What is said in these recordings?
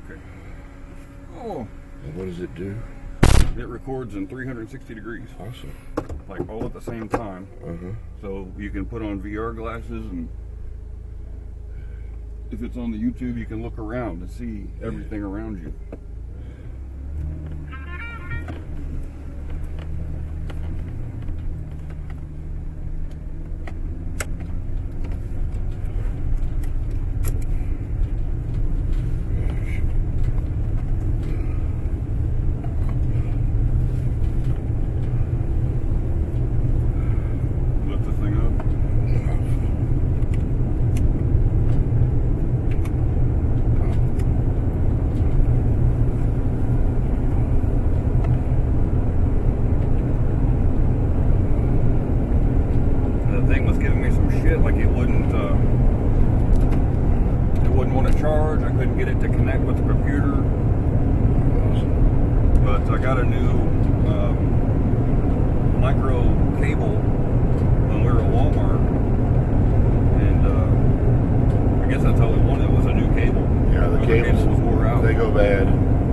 Okay. Oh. And what does it do? It records in 360 degrees. Awesome. Like all at the same time. So you can put on VR glasses, and if it's on the YouTube, you can look around and see everything around you. Charge. I couldn't get it to connect with the computer, but I got a new micro cable when we were at Walmart, and I guess that's all we wanted was a new cable. Yeah, the cable was wore out. They go bad.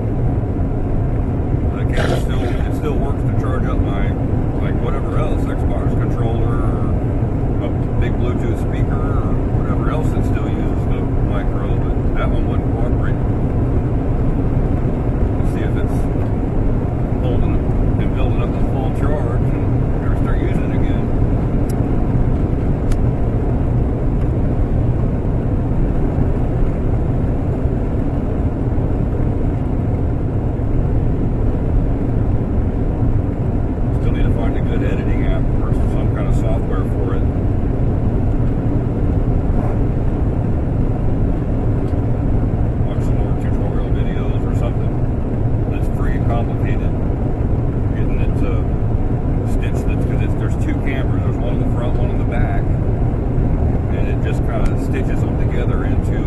The cable it still works to charge up my whatever else, Xbox controller, a big Bluetooth speaker, or whatever else it still uses the micro, but that one wouldn't cooperate. Let's see if it's holding and building up a full charge and never start using it again. Still need to find a good editing app or some kind of software for it. Complicated getting it stitched, because there's two cameras. There's one in the front, one in the back, and it just kind of stitches them together into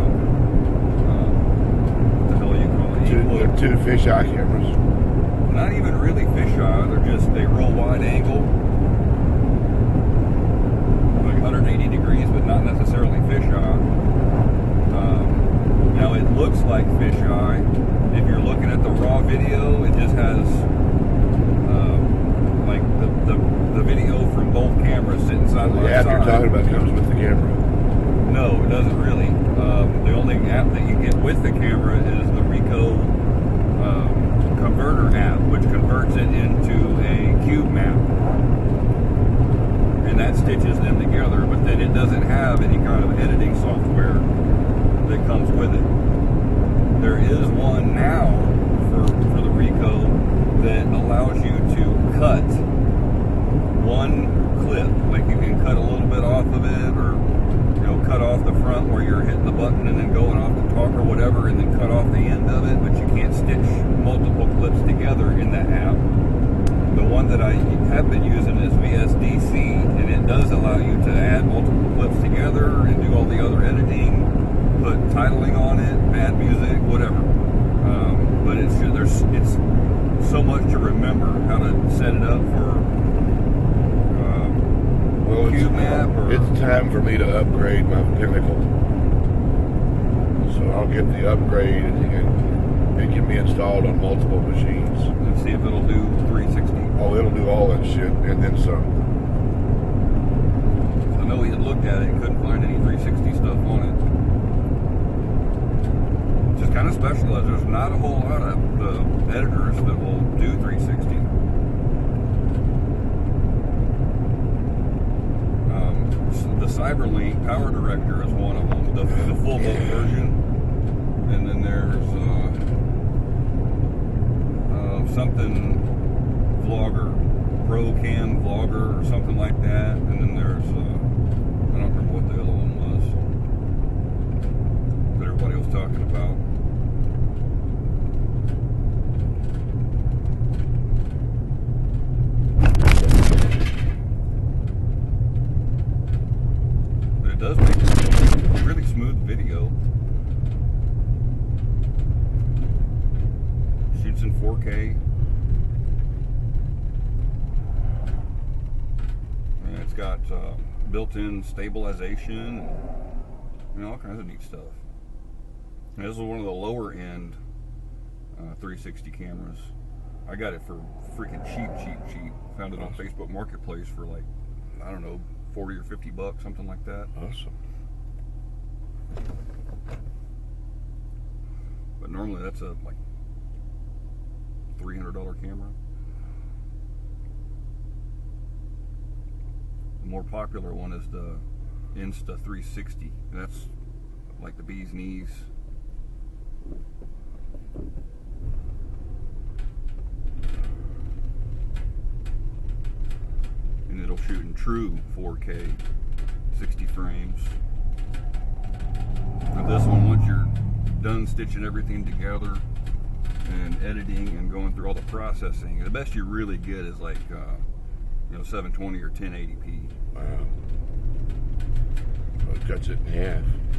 what the hell do you call it? Two fisheye cameras. Not even really fisheye. They roll wide angle, like 180 degrees, but not necessarily fisheye. Now it looks like fisheye. If you're looking at the raw video, it just has like the video from both cameras sitting side by side. The app you're talking about comes with the camera. No, it doesn't really. The only app that you get with the camera is the Ricoh converter app, which converts it into a cube map, and that stitches them together. But then it doesn't have any kind of editing software that comes with it. There is one now for the Ricoh that allows you to cut one clip. Like you can cut a little bit off of it, or cut off the front where you're hitting the button and then going off to talk or whatever, and then cut off the end of it, but you can't stitch multiple clips together in that app. The one that I have been using is VSDC, and it does allow you to add multiple clips together and do all the other editing, put titling on it, bad music, whatever. But it's so much to remember how to set it up for QMap. It's time for me to upgrade my Pinnacle. So I'll get the upgrade, and it can be installed on multiple machines. Let's see if it'll do 360. Oh, it'll do all that shit, and then some. I know we had looked at it and couldn't find any 360 stuff on it. Just kind of specialized. There's not a whole lot of editors that will do 360. The Cyberlink Power Director is one of them, the full bolt version, and then there's something Vlogger, Pro Cam Vlogger, or something like that, and then there's I don't remember what the other one was that everybody was talking about. It does make a really smooth video. Shoots in 4K. And it's got built-in stabilization and all kinds of neat stuff. This is one of the lower end 360 cameras. I got it for freaking cheap. Found it on Facebook Marketplace for like, I don't know, 40 or 50 bucks, something like that. Awesome. But normally that's a like $300 camera. The more popular one is the Insta 360. That's like the bee's knees. And it'll shoot in true 4K, 60 frames. Now this one, once you're done stitching everything together and editing and going through all the processing, the best you really get is like 720 or 1080p. Wow. So it cuts it in half.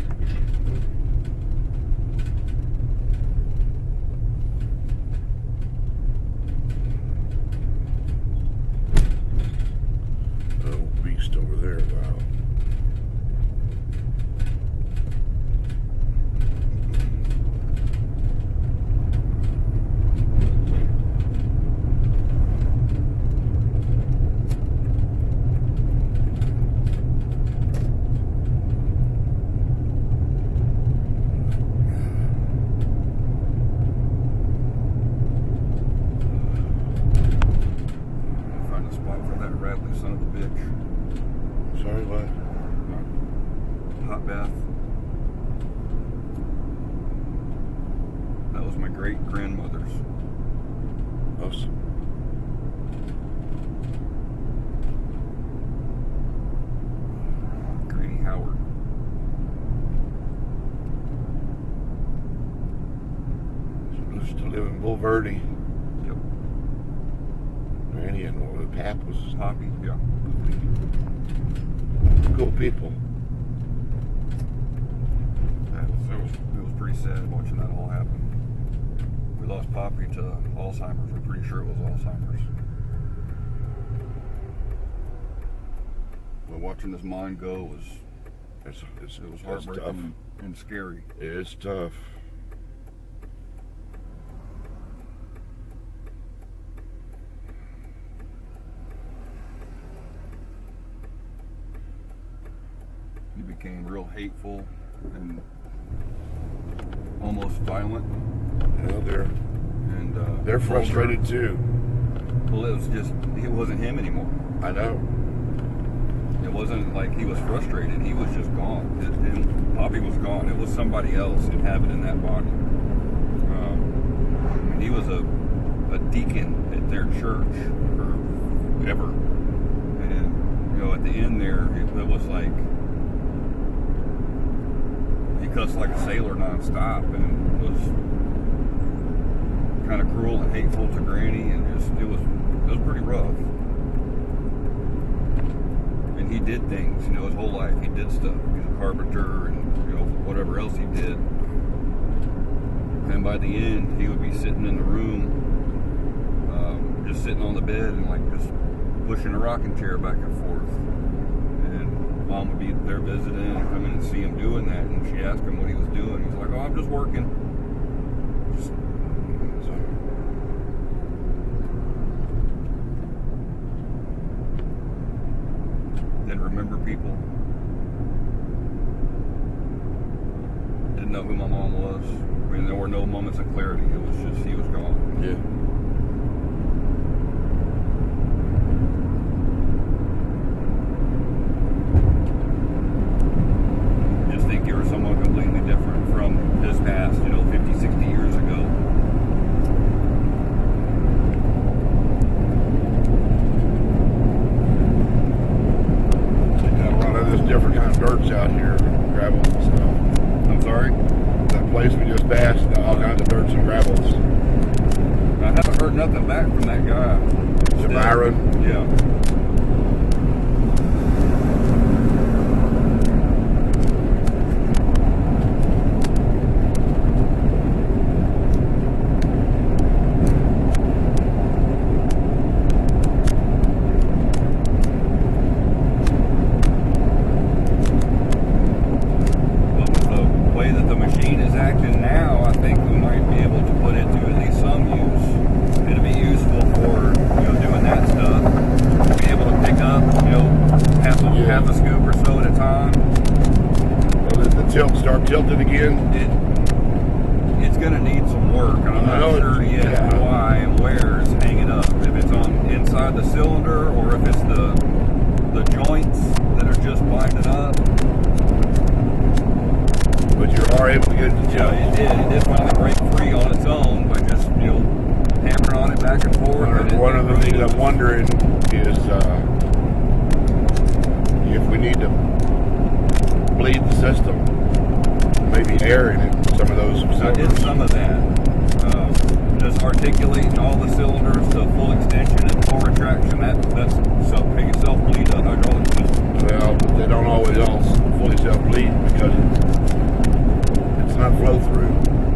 Oh, beast over there, wow. Sorry, what? Hot bath. That was my great grandmother's. Awesome. Granny Howard. She used to live in Bulverde. Yep. Granny and Pap was Poppy, yeah. cool people. It was pretty sad watching that all happen. We lost Poppy to Alzheimer's. We're pretty sure it was Alzheimer's. But watching this mind go was it was heartbreaking and scary. It's tough. He became real hateful and almost violent. Yeah, they're vulgar. frustrated too. Well, it wasn't him anymore. I know. It wasn't like he was frustrated. He was just gone. Poppy was gone. It was somebody else inhabiting that body. He was a deacon at their church or ever. And, at the end there, it was like he cussed like a sailor nonstop, and it was kind of cruel and hateful to Granny, and it was pretty rough. And he did things, his whole life. He did stuff. He was a carpenter and whatever else he did. And by the end, he would be sitting in the room, just sitting on the bed and like just pushing a rocking chair back and forth. And Mom would be there visiting and come in and see him doing that. And she asked him what he was doing. He's like, "Oh, I'm just working." Didn't remember people. Didn't know who my mom was. I mean, there were no moments of clarity. It was just he was gone. Yeah. Just think you were someone completely different from his past, 50, 60 years ago. There's different kind of dirts out here, gravel and stuff. I'm sorry? That place we just passed, all kinds of dirts and gravels. I haven't heard nothing back from that guy. Byron. Yeah. Way that the machine is acting now. back and forth. One of the things I'm wondering is if we need to bleed the system, maybe air in it, some of those cylinders. I did some of that. Just articulating all the cylinders to full extension and full retraction, that's self-bleed a hydraulic system. Well, they don't always all fully self-bleed because it's not flow-through.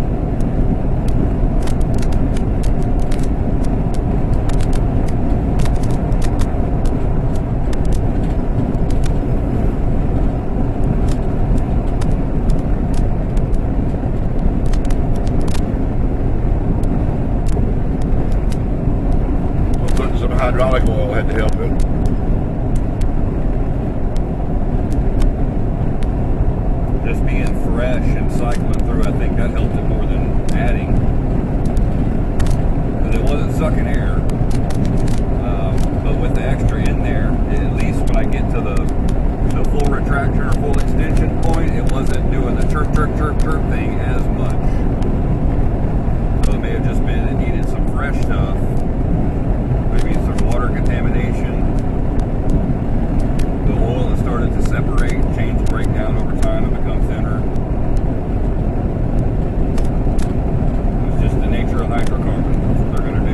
Hydraulic oil had to help it. Just being fresh and cycling through, I think that helped it more than adding. But it wasn't sucking air. But with the extra in there, at least when I get to the full retraction or full extension point, it wasn't doing the chirp, chirp, chirp, chirp thing as much. So it may have just been it needed some fresh stuff. Maybe some water contamination. The oil has started to separate, change, break down over time and become thinner. It's just the nature of hydrocarbons. That's what they're going to do.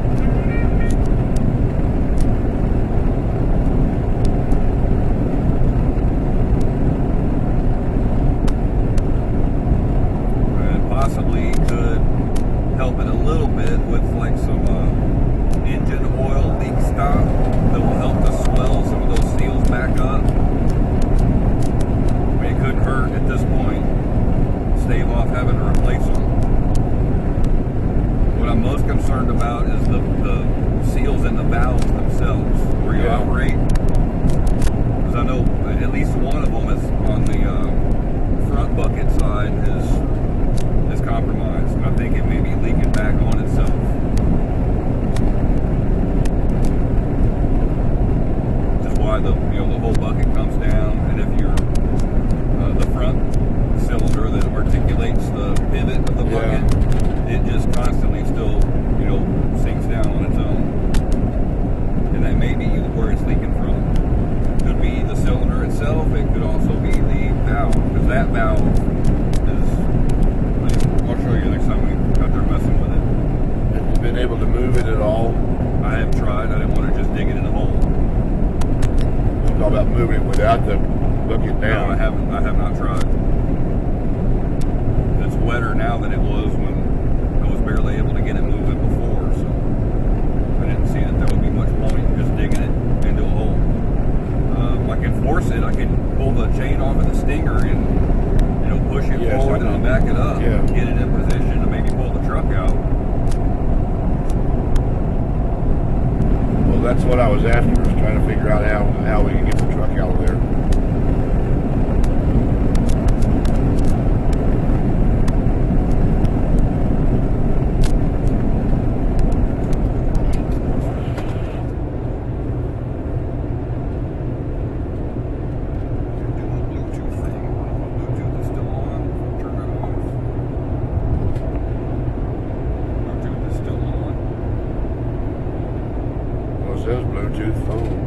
And possibly could help it a little bit with like some engine oil leak stop that will help to swell some of those seals back up. I mean, it couldn't hurt at this point. Stave off having to replace them. What I'm most concerned about is the seals in the valves themselves where you operate. Because I know at least one of them is on the front bucket side is compromised. And I think it may be leaking back on itself. The whole bucket comes down, and if you're the front cylinder that articulates the pivot of the bucket, it just constantly still sinks down on its own, and that may be where it's leaking from. It could be the cylinder itself. It could also be the valve, because that valve is. I'll show you next time we got there messing with it. Have you been able to move it at all? I have tried. I didn't want to just dig it in the hole. Talk about moving it without the bucket down. No, I have not tried. It's wetter now than it was when I was barely able to get it moving before, so I didn't see that there would be much point in just digging it into a hole. I can force it. I can pull the chain off of the stinger and push it forward and then back it up, get it in position, and maybe pull the truck out. That's what I was after, was trying to figure out how we can get the truck out of there. It says Bluetooth phone.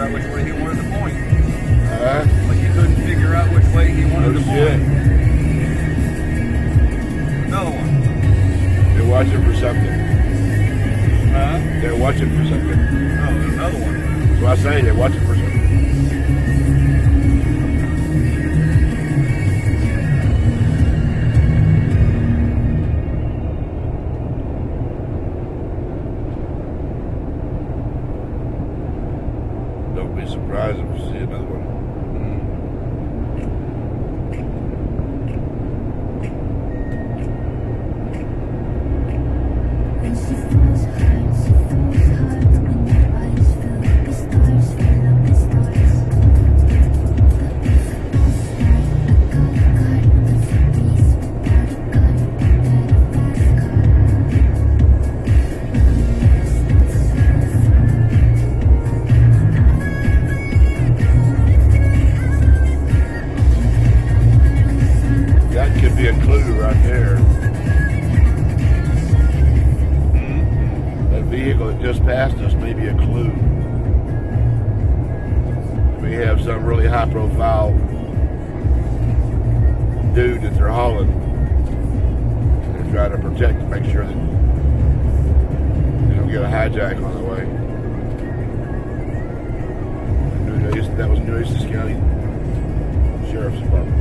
out which way he wanted to point. Huh? Like he couldn't figure out which way he wanted to shit. point. Another one. They're watching for something. Huh? They're watching for something. Oh, there's another one. That's what I say. They're watching for something. Don't be surprised if you see another one. That could be a clue right there. That vehicle that just passed us may be a clue. We have some really high profile dude that they're hauling. They're trying to protect to make sure that they don't get a hijack on the way. That was Nueces County Sheriff's Department.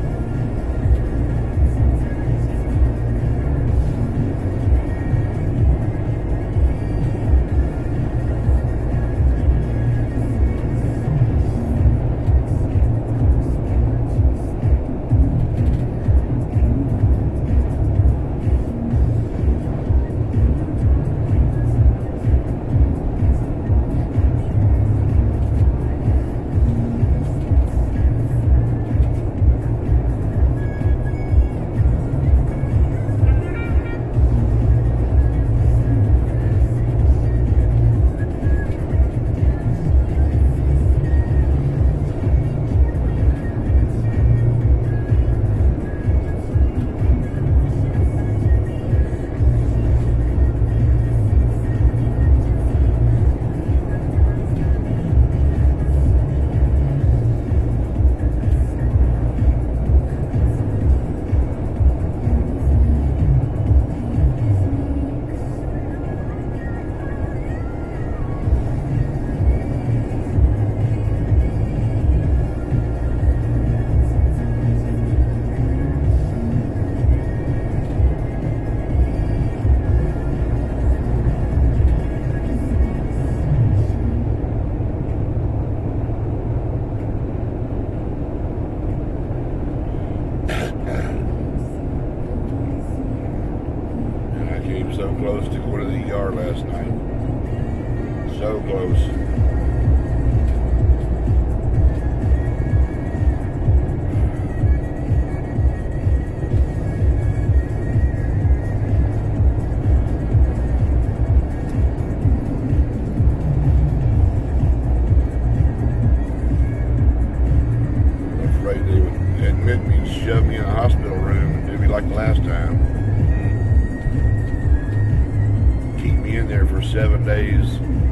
So close to going to the ER last night. So close. I'm afraid they would admit me and shove me in a hospital room and do me like the last time. In there for 7 days